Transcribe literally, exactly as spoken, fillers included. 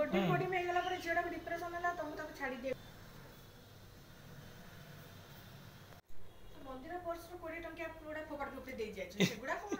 body body में गला पर झियोटा डिप्रेशन होला तो हम ताको छाडी दे मंदिर पर्स रो बीस टंकिया पूरा फोकट के ऊपर दे जाय छै सेगुडा को